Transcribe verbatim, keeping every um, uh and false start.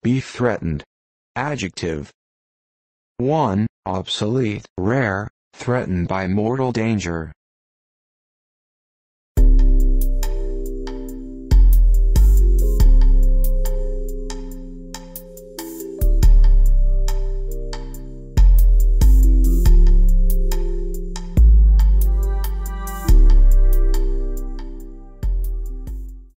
Be threatened. Adjective. one. Obsolete, rare, threatened by mortal danger.